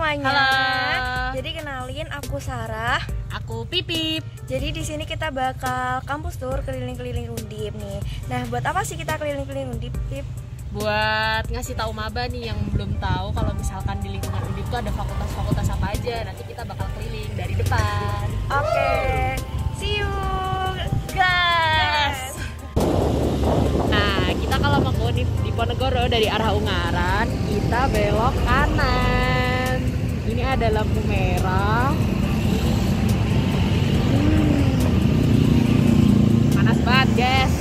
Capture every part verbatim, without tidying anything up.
semuanya. Halo. Jadi kenalin, aku Sarah. Aku Pipip. Jadi di sini kita bakal kampus tour keliling-keliling Undip nih. Nah, buat apa sih kita keliling-keliling Undip, Pip? Buat ngasih tahu maba nih yang belum tahu kalau misalkan di lingkungan Undip itu ada fakultas-fakultas apa aja. Nanti kita bakal keliling dari depan. Oke, see you guys. Nah, kita kalau mau ke Undip di Ponegoro dari arah Ungaran, kita belok kanan. Ini ada lampu merah. Panas banget, guys.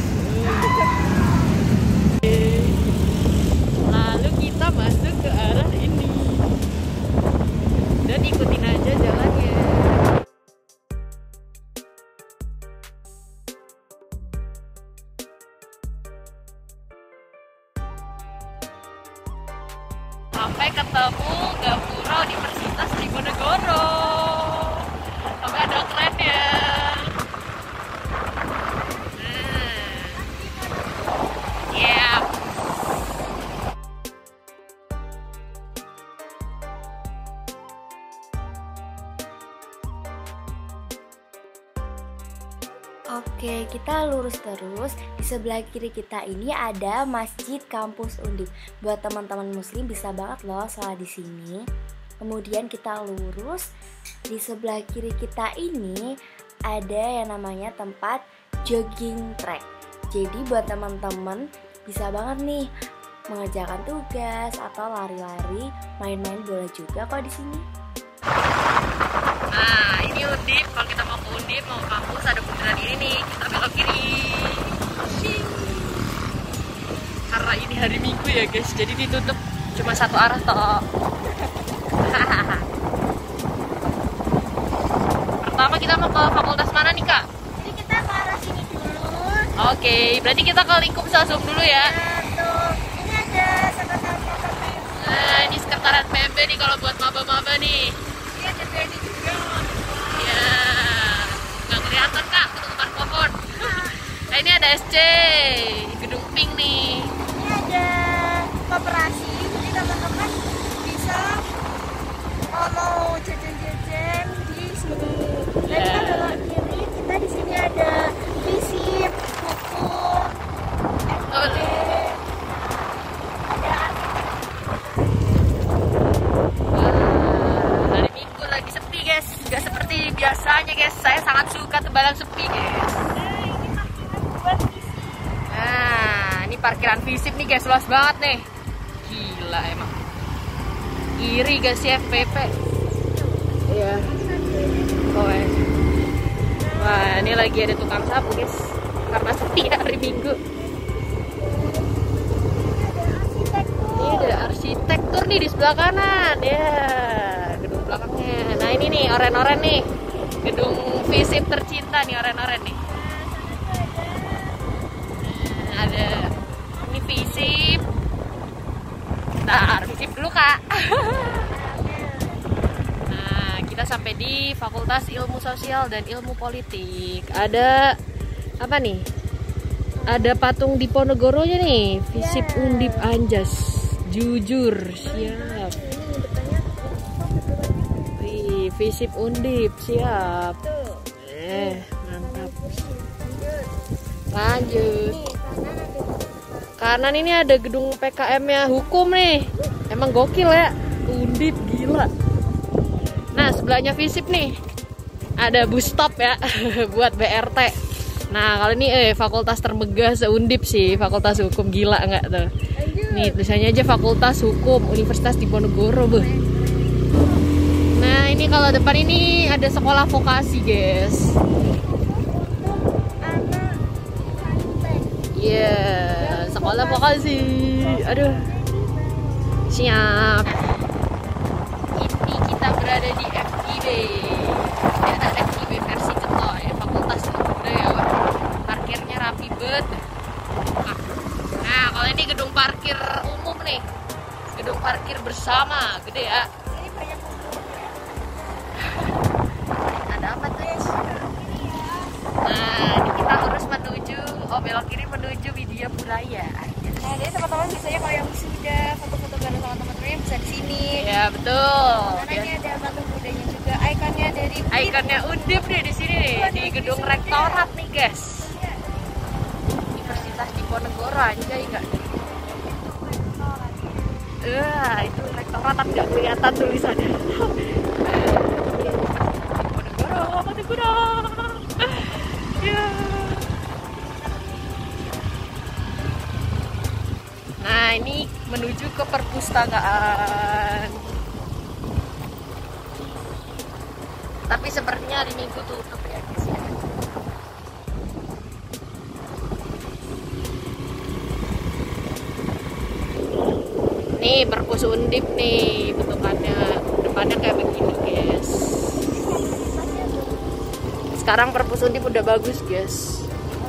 Lalu kita masuk ke arah ini dan ikutin aja jalannya. Sampai ketemu Gapura Universitas Diponegoro. Oke, ada keren ya. Oke, kita lurus terus. Di sebelah kiri kita ini ada Masjid Kampus Undip. Buat teman-teman muslim bisa banget loh sholat di sini. Kemudian kita lurus. Di sebelah kiri kita ini ada yang namanya tempat jogging track. Jadi buat teman-teman bisa banget nih mengerjakan tugas atau lari-lari, main-main boleh juga kok di sini. Nah, ini Undip. Kalau kita mau ke Undip, mau ke kampus, ada bundaran ini nih. Kita belok kiri. Shing. Karena ini hari Minggu ya guys, jadi ditutup cuma satu arah toh. Pertama kita mau ke fakultas mana nih, Kak? Jadi kita ke arah sini dulu. Oke, berarti kita ke lingkup Sasum dulu ya. Nah, tuh. Ini ada sekretariat P M B. Nah, ini sekretariat P M B nih kalau buat maba-maba nih. Ini ada B N I juga. Ya, nggak kelihatan Kak, ketutupan pohon. Nah, ini ada S C, gedung pink nih. Ini ada koperasi, jadi teman-teman bisa oh, mau jajan-jajan di sini. Dan Yeah. kita belok kiri, kita di sini ada visip, hukum, F B, ada Wah, hari Minggu lagi sepi guys, nggak seperti biasanya guys. Saya sangat suka tembalang sepi guys. ini parkiran buat visip. Nah, ini parkiran visip nih guys, luas banget nih. Gila emang. Iri guys ya F P P. Iya. Oh, eh. Wah, ini lagi ada tukang sapu guys, karena sepi hari Minggu. Ini ada arsitektur nih di sebelah kanan ya, gedung belakangnya. Nah ini nih oren-oren nih, gedung visip tercinta nih, oren-oren nih. Nah, ada ini visip. Bentar, visip dulu Kak. Nah, kita sampai di Fakultas Ilmu Sosial dan Ilmu Politik. Ada apa nih? Ada patung Diponegoronya nih, visip Undip Anjas. Jujur, siap. Wih, visip Undip, siap. Eh, mantap. Lanjut. Kanan ini ada gedung P K M-nya hukum nih. Emang gokil ya, Undip gila. Nah, sebelahnya visip nih. Ada bus stop ya, buat B R T. Nah, kali ini eh fakultas termegah se-Undip sih, Fakultas Hukum, gila nggak tuh? Nih, tulisannya aja Fakultas Hukum Universitas Diponegoro, beuh. Nah, ini kalau depan ini ada sekolah vokasi, guys. Iya, yeah, sekolah vokasi. Aduh. Siap. Ini kita berada di F I B. Ada F I B versi Ceto ya, Fakultas Ilmu Budaya. Parkirnya rapi banget. Nah, kalau ini gedung parkir umum nih. Gedung parkir bersama, gede ya. Ini banyak Ada apa tuh? Nah, ini kita lurus menuju, oh belok kiri menuju Widya Buraya. Nah, jadi teman-teman biasanya kalau yang wisuda, foto-foto bareng sama teman-temannya bisa di sini. Ya betul. Karena ikonnya Undip nih di sini nih, di gedung rektorat nih guys. Universitas Diponegoro anjay enggak? Eh, itu rektorat tapi nggak kelihatan tulisannya. Diponegoro, Diponegoro. Ya. Nah, ini menuju ke perpustakaan. Tapi sepertinya hari Minggu tutup ya guys ya. Nih perpus Undip nih bentukannya, depannya kayak begini guys. Sekarang perpus Undip udah bagus guys.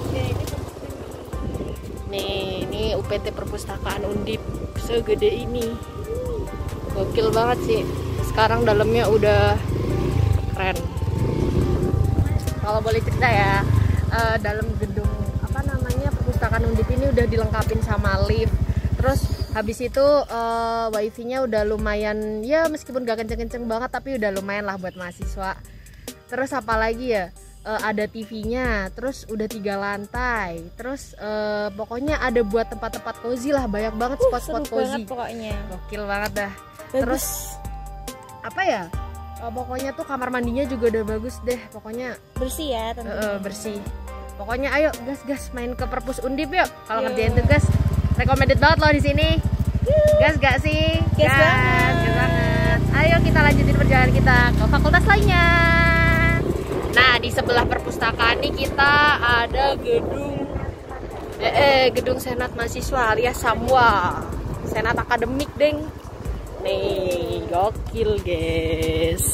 Nih, ini U P T Perpustakaan Undip segede ini. Gokil banget sih. Sekarang dalamnya udah keren. Kalau boleh cerita ya, uh, dalam gedung apa namanya Perpustakaan Undip ini udah dilengkapin sama lift. Terus habis itu uh, wifi-nya udah lumayan ya, meskipun gak kenceng-kenceng banget tapi udah lumayan lah buat mahasiswa. Terus apa lagi ya? Uh, ada T V-nya, terus udah tiga lantai, terus uh, pokoknya ada buat tempat-tempat cozy lah, banyak banget spot-spot uh, cozy. Pokoknya. Gokil banget dah. Bagus. Terus apa ya? Uh, pokoknya tuh kamar mandinya juga udah bagus deh, pokoknya bersih ya tentunya. Uh, uh, bersih. Pokoknya ayo gas-gas main ke Perpus Undip yuk. Kalau ngerjain tugas, recommended banget loh di sini. Gas gak sih? Gas, gas banget. Gas banget. Ayo kita lanjutin perjalanan kita ke fakultas lainnya. Nah, di sebelah perpustakaan ini kita ada gedung eh, eh gedung Senat Mahasiswa alias Samwa. Senat Akademik, deng. Nih, gokil, guys.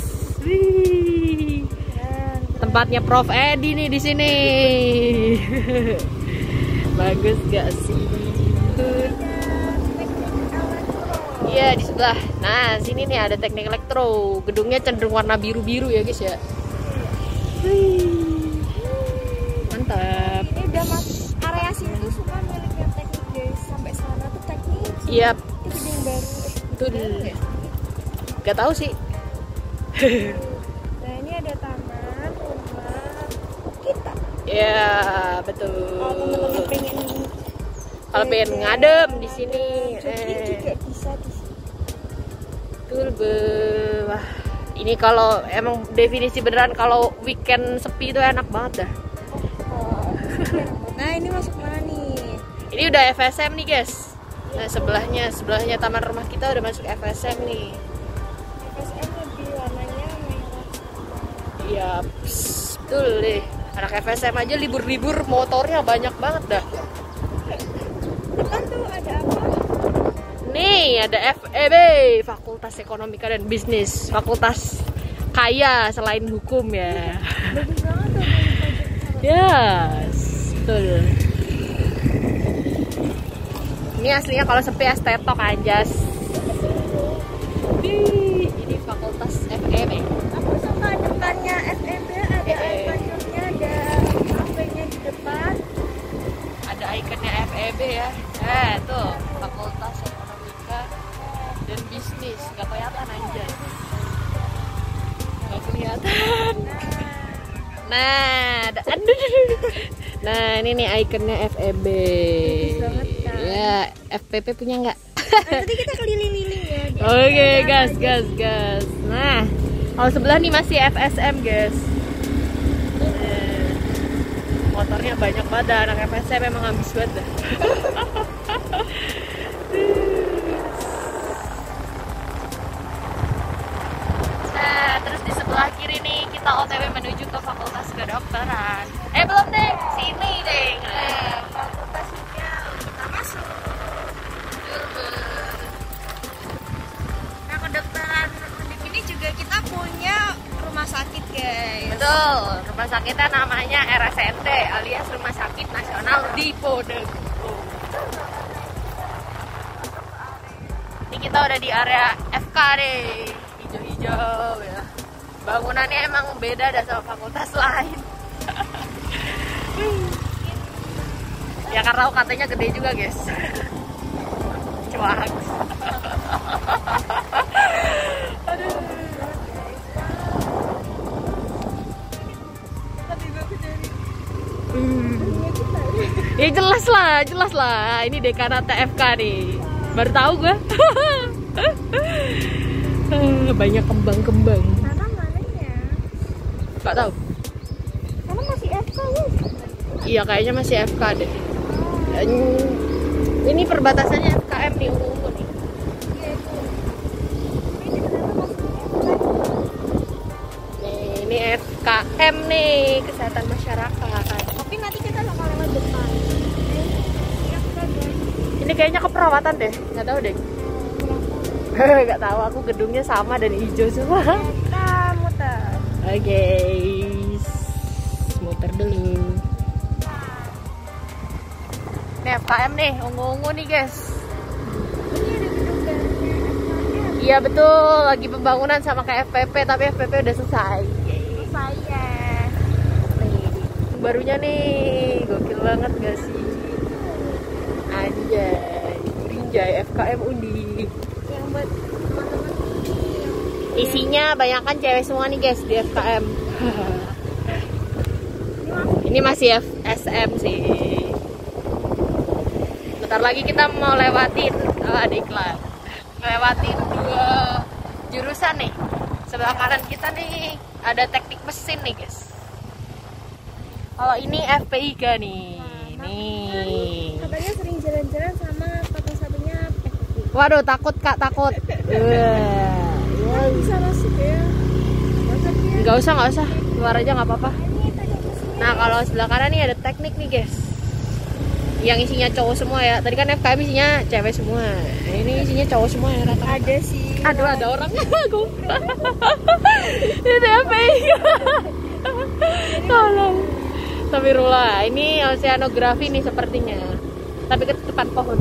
Wih. Tempatnya Prof Edi nih di sini. Bagus gak sih? Iya, di sebelah. Nah, sini nih ada teknik elektro. Gedungnya cenderung warna biru-biru ya, guys ya. Wih, mantap. Ini udah masuk area sini tuh semua miliknya teknik guys. Sampai sana tuh teknik. Iya. Yep. Itu gedung baru. Betul. Gak tahu sih. Nah, ini ada taman rumah kita. Iya, betul. Kalau teman-teman pengen kalau pengen ngadem di sini, eh. juga bisa di sini. Betul, be. Wah. Ini kalau emang definisi beneran kalau weekend sepi itu enak banget dah. Oh. Nah, ini masuk mana nih? Ini udah F S M nih guys. Nah, sebelahnya sebelahnya taman rumah kita udah masuk F S M nih. F S M lebih warnanya merah. Iya, betul deh. Anak F S M aja libur-libur motornya banyak banget dah. Depan tuh ada apa? Nih ada F E B, Fakultas Ekonomika dan Bisnis, fakultas kaya selain hukum ya. Bagus banget tuh. Yes, betul. Ini aslinya kalau sepi estetok anjas. Di ini Fakultas F E B. Aku suka depannya F E B, ada ikonnya, ada kafe-nya di depan. Ada ikonnya F E B ya. Eh tuh Fakultas dan Bisnis, nggak kelihatan aja, nggak kelihatan. Nah, ada, aduh, nah ini nih ikonnya F E B. Ya, F P P punya nggak? Nanti kita keliling-liling ya. Oke, okay, gas, gas, gas. Nah, kalau sebelah nih masih F S M guys. Nah, motornya banyak banget, anak F S M memang ambis banget dah. Nah, terus di sebelah kiri nih kita O T W menuju ke Fakultas Kedokteran. Eh belum deh, sini deh. Nah, fakultasnya kita masuk. Nah, kedokteran Undip ini juga kita punya rumah sakit guys. Betul, rumah sakitnya namanya R S N T alias Rumah Sakit Nasional Diponegoro. Ini kita udah di area F K deh. Hijau ya. Bangunannya emang beda dah sama fakultas lain. Ya karena U K T-nya gede juga guys. Cuak. Ya jelas lah, jelas lah. Ini dekanat T F K nih. Baru tahu gue. Banyak kembang-kembang. Sana mananya? Gak tahu. Sana masih F K ya? Iya kayaknya masih F K deh. Ini perbatasannya F K M nih, ungu-ungu nih. Iya itu. Ini ternyata masih F K. Nih, ini F K M nih, kesehatan masyarakat. Tapi nanti kita bakal lewat depan. Ini kayaknya keperawatan deh, nggak tahu deh. Nggak tahu, aku gedungnya sama dan hijau semua. Kita muter. Oke, guys, muter dulu. Ini F K M nih, ungu-ungu nih guys. Ini ada gedung barunya F K M. Iya betul, lagi pembangunan sama kayak F P P, tapi F P P udah selesai. Saya. Nih, barunya nih, gokil banget gak sih? Anjay, Rinjay, F K M Undip. Yang buat teman-teman ini. Isinya banyak kan cewek semua nih guys di F K M. Ini masih F S M sih. Bentar lagi kita mau lewatin, oh, ada iklan. Lewatin dua jurusan nih. Sebelah kanan kita nih ada teknik mesin nih guys. Kalau ini F P I K nih. Nih. Katanya sering jalan-jalan sama satu-satunya F P I. Waduh, takut Kak, takut. Wah. Oh, bisa masuk ya? Masuknya. Nggak usah, nggak usah. Keluar aja nggak apa-apa. Ini teknik mesin. Nah, kalau sebelah kanan nih ada teknik nih guys. Yang isinya cowok semua ya. Tadi kan F K M isinya cewek semua. Nah, ini isinya cowok semua ya rata. Ada sih. Aduh, ada orang aku. Itu F P I. Tolong. Astagfirullah. Ini oceanografi nih sepertinya. Tapi ketutupan pohon.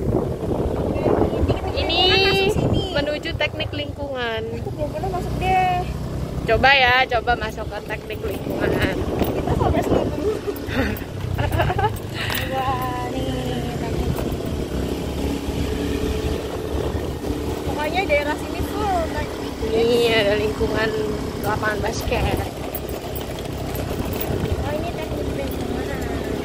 Ini menuju teknik lingkungan. Aku belum pernah masuk deh. Coba ya, coba masuk ke teknik lingkungan. Kita progres dulu. Wah, nih teknik. Pokoknya daerah sini full teknik. Ini ada lingkungan lapangan basket. Oh, ini teknik lingkungan.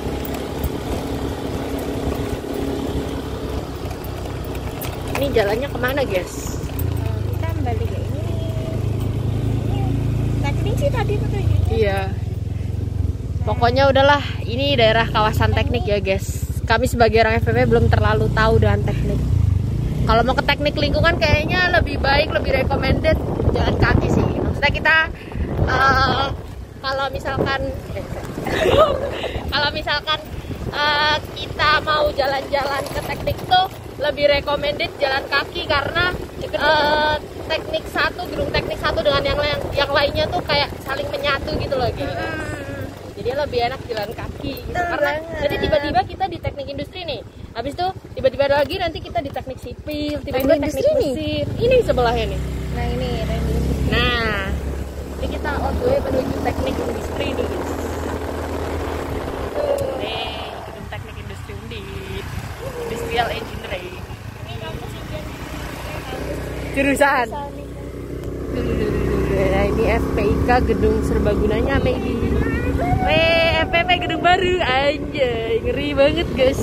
Ini jalannya kemana guys? Oh, kita balik ya ini. Teknik sih tadi betul. Iya. Pokoknya udahlah, ini daerah kawasan teknik ya guys. Kami sebagai orang F P P belum terlalu tahu dengan teknik. Kalau mau ke teknik lingkungan kayaknya lebih baik, lebih recommended jalan kaki sih. Maksudnya kita uh, kalau misalkan kalau misalkan uh, kita mau jalan-jalan ke teknik tuh lebih recommended jalan kaki karena uh, teknik satu, gedung teknik satu dengan yang lain, yang lainnya tuh kayak saling menyatu gitu loh guys. Jadi lebih enak jalan kaki gitu. Karena jadi tiba-tiba kita di teknik industri nih, habis itu tiba-tiba lagi nanti kita di teknik sipil, tiba-tiba teknik mesin. Ini sebelahnya nih. Nah ini teknik. Nah, ini kita on the way menuju teknik industri nih guys. Nih, gedung teknik industri Undip, industrial engineering. Ini kampus yang Jurusan. Nah, ini F P I K gedung serbagunanya maybe. Weh, F P P gedung baru, anjay, ngeri banget guys.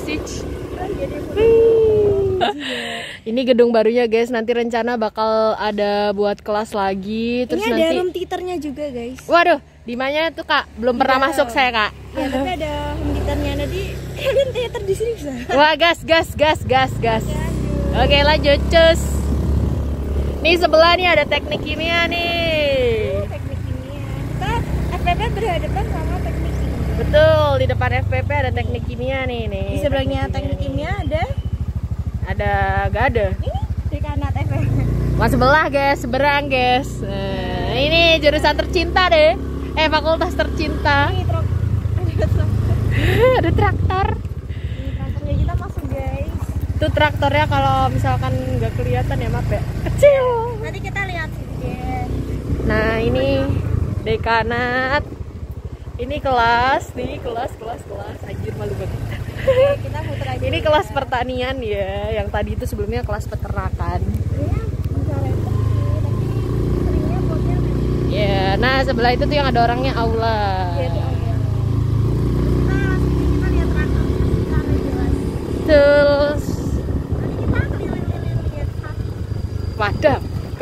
Ini gedung barunya guys, nanti rencana bakal ada buat kelas lagi. Terus ini ada nanti room theaternya juga guys. Waduh, di mana tuh Kak? Belum pernah Iya. masuk saya Kak. Ya tapi ada home theaternya, nanti kalian theater di sini bisa. Wah, gas, gas, gas, gas, gas. Lanjut. Oke, lanjut, cus. Nih sebelah nih ada teknik kimia nih. Teknik kimia. Kita F P P berhadapan sama teknik kimia. Betul, di depan F P P ada teknik kimia nih, nih. Di sebelahnya teknik kimia ada Ada, gak ada. ini dekanat F P P. Mas sebelah guys, seberang guys. Nah, ini jurusan tercinta deh. Eh, fakultas tercinta. Ini truk. Ada truk. Ada traktor. Ini traktornya kita masuk guys. Itu traktornya kalau misalkan nggak kelihatan ya maaf ya. Kecil. Nanti kita lihat sih guys. Nah, ini dekanat. Ini kelas, nih kelas, kelas, kelas. Anjir malu banget. Oke, kita muter aja. Ini kelas pertanian ya, yang tadi itu sebelumnya kelas peternakan. Ini bisa laptop sih, tapi seringnya buatnya Ya, nah sebelah itu tuh yang ada orangnya aula. ya itu aja. Kita langsung kita lihat traktor. Betul. Wadah.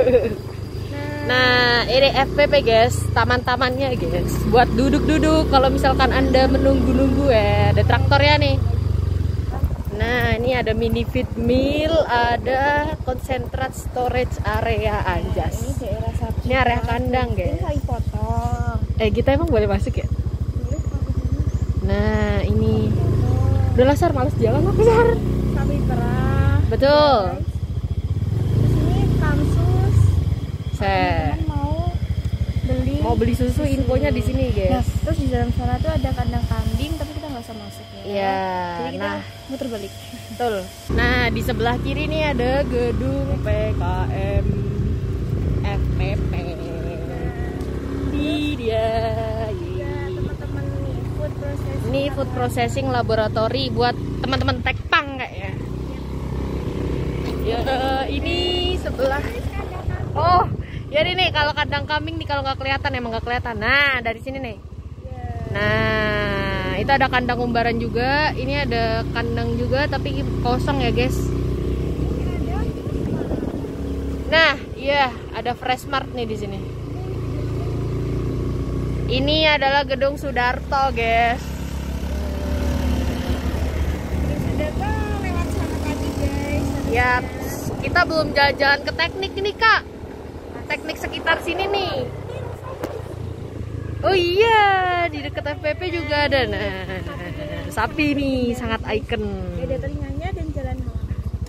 Nah, ini F P P guys, taman-tamannya guys, buat duduk-duduk kalau misalkan Anda menunggu-nunggu ya. Ada traktornya nih. Nah, ini ada mini feed mill, ada konsentrat storage area anjas. Ini daerah sapi. Ini area kandang guys. Ini lagi potong. Eh, kita emang boleh masuk ya? Nah, ini udah lah Sar, males jalan aku Sar. Sapi perah. Betul. Terus ini kamsus. Saya Teman mau beli. mau beli susu, infonya di sini Nah, guys. terus di dalam sana tuh ada kandang kambing, tapi kita nggak usah masuk ya. Iya, Jadi kita nah muter balik. betul. Nah, di sebelah kiri nih ada gedung P K M F P P. Ini dia. Ya, teman-teman nih, food processing. Ini food processing laboratory buat teman-teman tekpang kayak ya. Ya, ini sebelah. Oh, ya ini nih kalau kandang kambing nih, kalau nggak kelihatan emang nggak kelihatan. Nah, dari sini nih. Nah, itu ada kandang umbaran juga. Ini ada kandang juga tapi kosong ya guys. Nah, iya ada Fresh Mart nih di sini. Ini adalah gedung Sudarto guys. Sudah lewat sana tadi guys. Ya, kita belum jalan-jalan ke teknik ini kak. Teknik sekitar sini nih. Oh iya, di dekat F P P juga ada. Nah, sapi nih sangat icon. Ada telinganya dan jalan malam.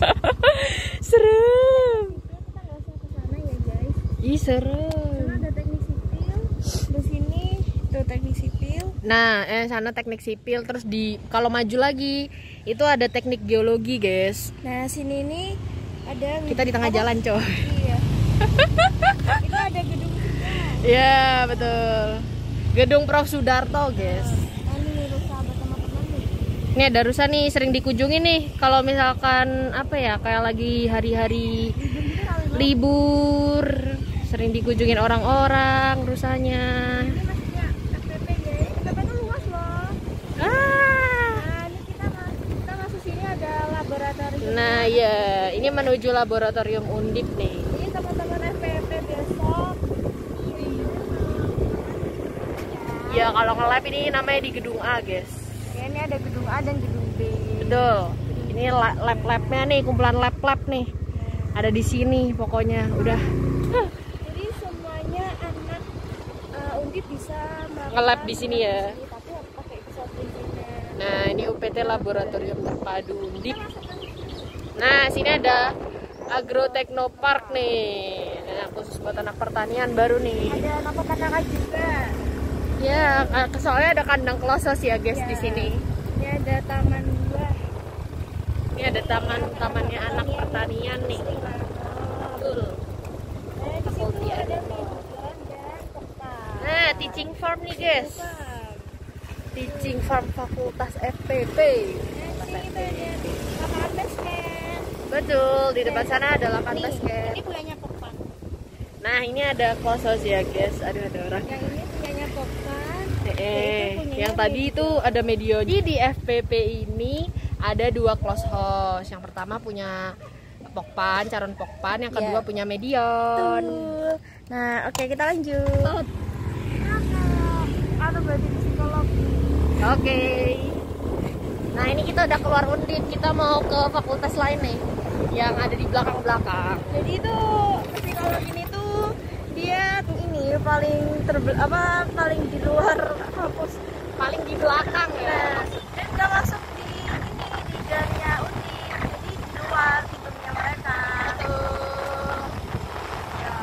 Serem. Kita nggak usah ke sana ya guys. Ih Sana serem. ada teknik sipil. Di sini tuh teknik sipil. Nah, eh sana teknik sipil, terus di kalau maju lagi itu ada teknik geologi guys. Nah sini nih ada. Kita di tengah apa? jalan coy. Iya. Itu ada gedung juga. Iya betul. Gedung Prof Sudarto guys. Nah, ini rusa sahabat teman-teman nih. Ini ada rusa nih, sering dikunjungi nih kalau misalkan apa ya, kayak lagi hari-hari libur, sering dikunjungin orang-orang rusanya. Ini maksudnya F P P guys. F P P itu luas loh. Ah. Nah ini kita masuk, kita masuk sini ada laboratorium. Nah ya, ini menuju laboratorium Undip nih. Ini teman-teman F P P besok. Ya kalau nge-lab ini namanya di gedung A guys. Ya, ini ada gedung A dan gedung B. Betul. Ini lab-labnya nih, kumpulan lab-lab nih. Ada di sini pokoknya. Udah. Jadi semuanya anak uh, Undip bisa melakukan Nge-lab di sini ya. Tapi harus pakai pesawat izinnya. Nah ini U P T Laboratorium Terpadu Undip. Nah sini ada Agrotechnopark nih. Nah, khusus buat anak pertanian baru nih. Ada nafas juga. Ya, soalnya ada kandang klosos ya guys Ya. di sini. Ini ada taman buah. Ini ada taman tamannya anak pertanian nih. Betul. Nah, di situ ada minigun dan tempat. Nah, teaching farm nih guys. Teaching farm Fakultas F P P. Nah, di sini tuh ada lapangan basket. Betul, di depan sana ada lapangan Nih, basket. Ini punyanya Poppan. Nah, ini ada klosos ya guys. Aduh, ada orang. Yang ini punyanya Poppan. Eh, yang tadi itu ada medio. Jadi di F P P ini ada dua close house. Yang pertama punya Pokpan, Caron Pokpan. Yang kedua Ya. punya Medion. Tuh. Nah, oke kita lanjut. Atau berarti psikologi. Oke. Nah ini kita udah keluar Undip. Kita mau ke fakultas lain nih, yang ada di belakang-belakang. Jadi itu psikologi ini tuh dia ini paling terbel apa paling di luar kampus. Paling di belakang ya. Nah, dan nggak masuk di ini di jalannya Undip. Jadi di luar gedungnya mereka. Betul. Ya.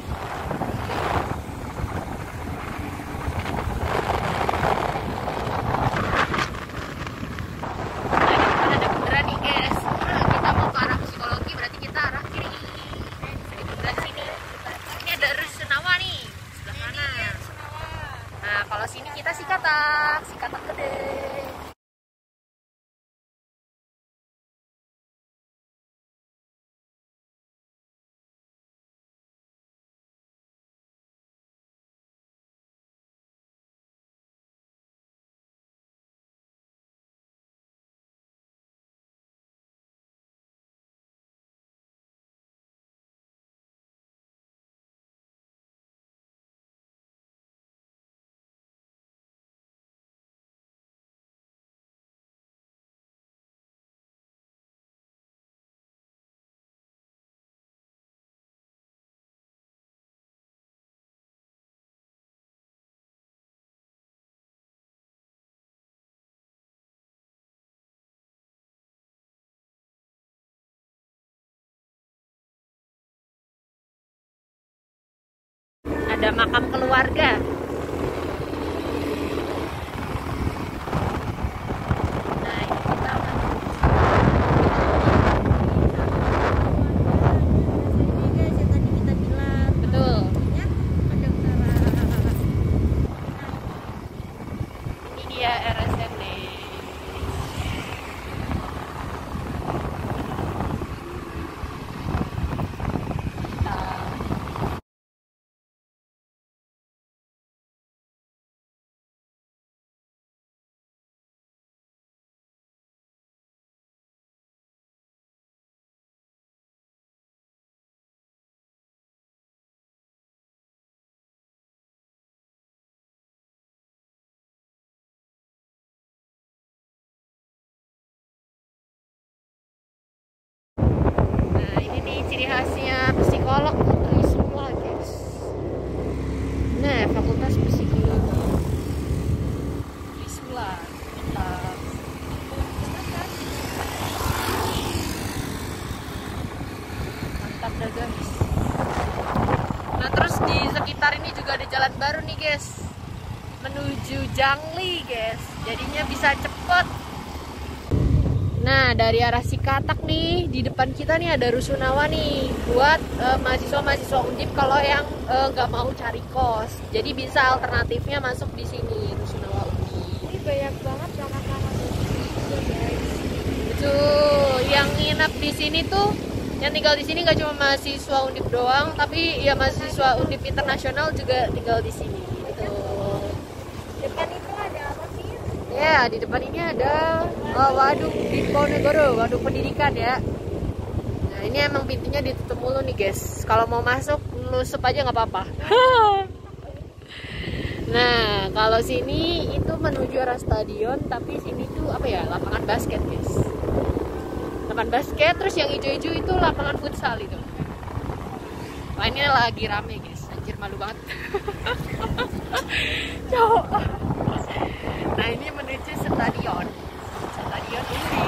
Nah, ada beneran nih guys. Nah, kita mau ke arah psikologi, berarti kita arah kiri. Di sebelah sini. Ini ada Rusunawa nih, sebelah kanan. Nah kalau sini kita Sikatak, Sikatak gede. ada makam keluarga. Nah, ini kita betul. Ini dia R S M nih. Ciri khasnya psikolog tuh semua guys. Nah, fakultas psikologi Trisula. Mantap dah guys. Nah, terus di sekitar ini juga ada jalan baru nih guys, menuju Jangli guys, jadinya bisa cepet. Nah, dari arah Cikatak nih, di depan kita nih ada Rusunawa nih, buat uh, mahasiswa-mahasiswa Undip kalau yang nggak uh, mau cari kos. Jadi bisa alternatifnya masuk di sini, Rusunawa Undip. Ini banyak banget kamar-kamar juga guys. Betul, yang nginap di sini tuh, yang tinggal di sini nggak cuma mahasiswa Undip doang, tapi ya mahasiswa Undip internasional juga tinggal di sini. Betul. Depan itu ada apa sih? Ya, di depan ini ada uh, waduk Diponegoro, waduk pendidikan ya. Nah, ini emang pintunya ditutup mulu nih guys. Kalau mau masuk, nusup aja nggak apa-apa. Nah, kalau sini itu menuju arah stadion, tapi sini tuh apa ya, lapangan basket guys. Lapangan basket, terus yang hijau-hijau itu lapangan futsal itu. Wah, ini lagi rame guys. Anjir, malu banget. Cowok. Nah, ini menuju stadion. Stadion ini.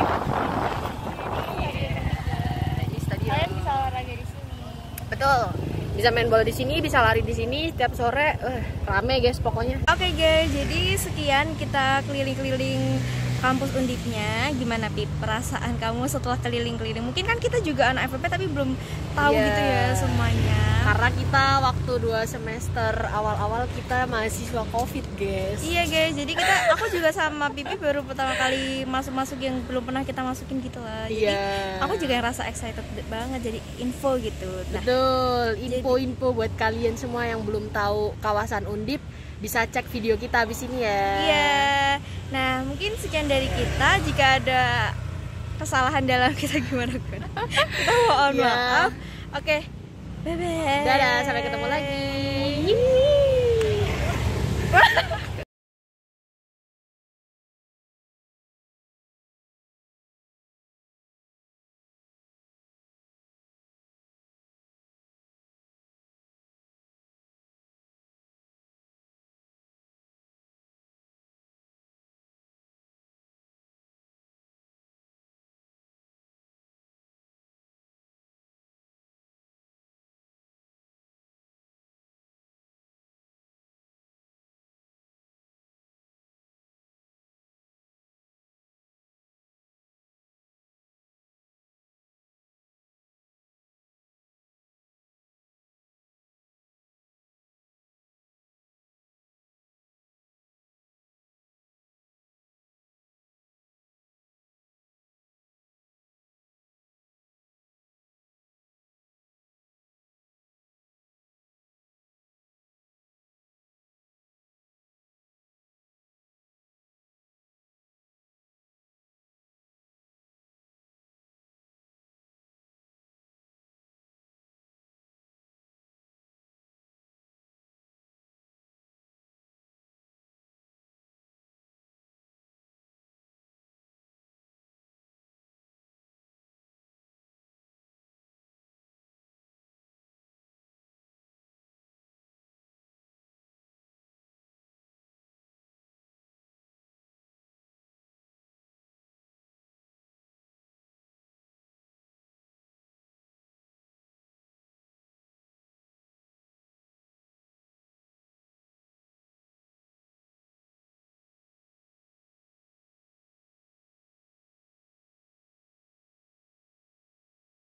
Ini stadion. Kalian bisa olahraga di sini. Betul. Bisa main bola di sini, bisa lari di sini setiap sore. Eh, rame guys pokoknya. Oke guys, jadi sekian kita keliling-keliling kampus Undipnya. Gimana Pip, perasaan kamu setelah keliling-keliling? Mungkin kan kita juga anak F P P tapi belum tahu Yeah. gitu ya semuanya. Karena kita waktu dua semester awal-awal kita mahasiswa COVID guys. Iya guys, jadi kita aku juga sama Pipi baru pertama kali masuk-masuk yang belum pernah kita masukin gitu lah. Jadi Iya. aku juga ngerasa excited banget jadi info gitu. Nah, Betul, info-info buat kalian semua yang belum tahu kawasan Undip, bisa cek video kita habis ini ya. iya. Nah, mungkin sekian dari kita. Jika ada kesalahan dalam kita gimana kan? Kita mohon Iya. maaf. Oke. Bye bye. Dadah, sampai ketemu lagi.